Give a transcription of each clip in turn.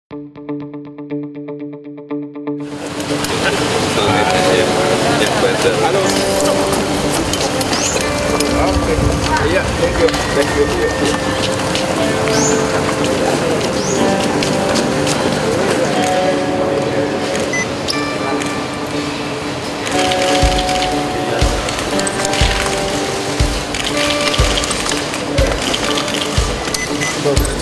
Halo. Oke. Iya, thank you.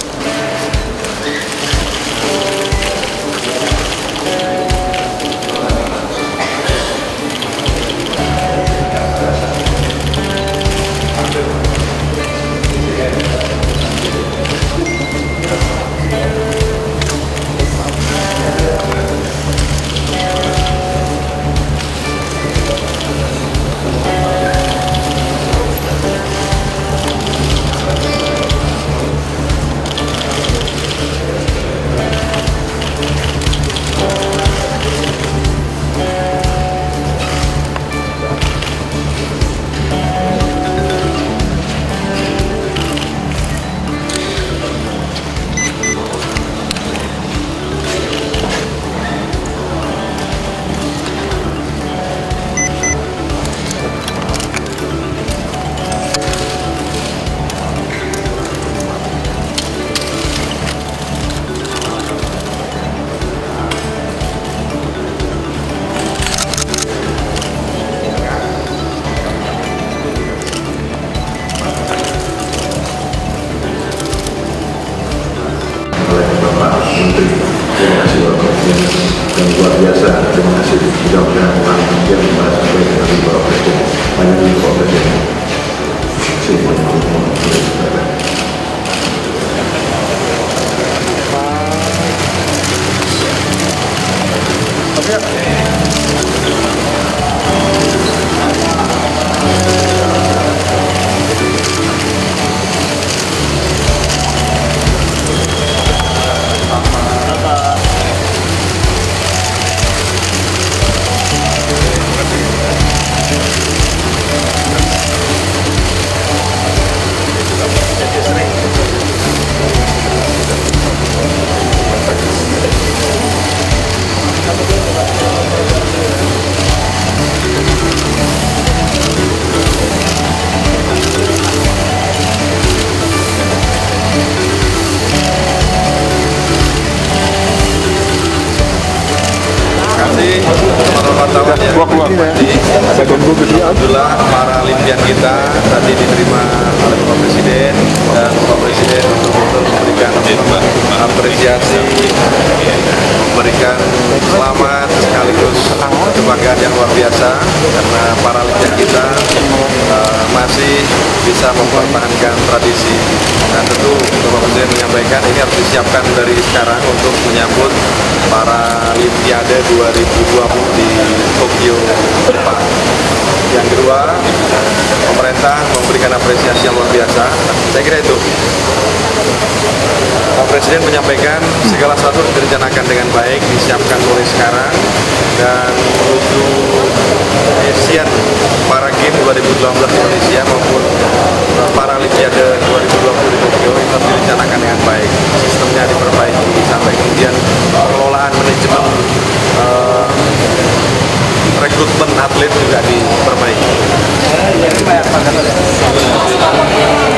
Terima kasih Bapak Presiden yang luar biasa. Terima kasih mudah-mudahan yang membahas sampai dengan Bapak Presiden. Banyak Bapak Presiden. Assalamualaikum warahmatullahi wabarakatuh. Alhamdulillah Paralimpian kita tadi diterima oleh Bapak Presiden, dan Bapak Presiden betul-betul memberikan apresiasi, memberikan selamat sekaligus kebanggaan yang luar biasa karena Paralimpian kita masih bisa mempertahankan tradisi. Dan tentu Bapak Presiden menyampaikan ini harus disiapkan dari sekarang untuk menyambut Paralimpiade 2020 di Tokyo depan. Yang kedua, pemerintah memberikan apresiasi yang luar biasa. Saya kira itu. Pak Presiden menyampaikan segala sesuatu direncanakan dengan baik, disiapkan mulai sekarang, dan menuju Asian Para Games 2018 di Indonesia maupun Paralimpiade 2020 di Tokyo itu harus direncanakan dengan baik. Sistemnya diperbaiki sampai kemudian pengelolaan manajemen rekrutmen atlet juga diperbaiki.